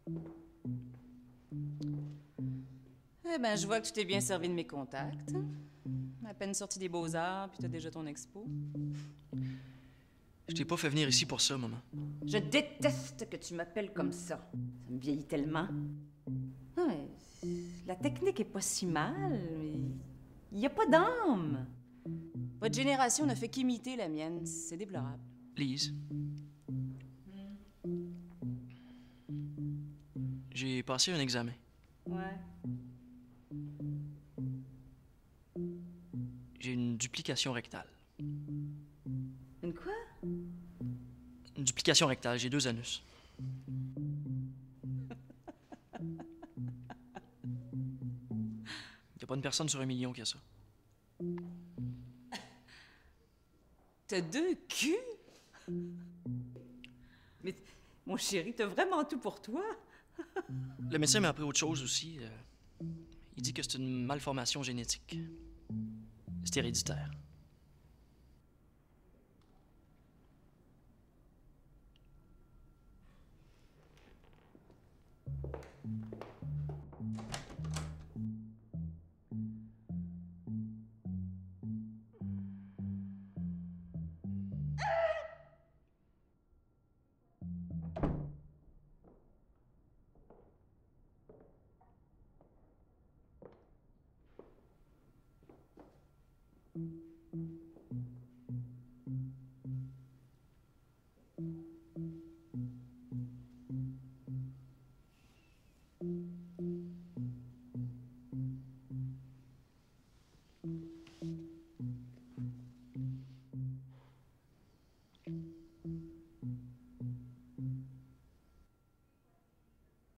Eh ben, je vois que tu t'es bien servi de mes contacts. À peine sorti des Beaux-Arts, puis t'as déjà ton expo. Je t'ai pas fait venir ici pour ça, maman. Je déteste que tu m'appelles comme ça. Ça me vieillit tellement. Ouais, la technique est pas si mal. Il y a pas d'âme. Votre génération ne fait qu'imiter la mienne. C'est déplorable. Lise. J'ai passé un examen. Ouais. J'ai une duplication rectale. Une quoi? Une duplication rectale, j'ai 2 anus. Y a pas une personne sur 1 million qui a ça. T'as 2 culs? Mais, mon chéri, t'as vraiment tout pour toi? Le médecin m'a appris autre chose aussi. Il dit que c'est une malformation génétique. C'est héréditaire.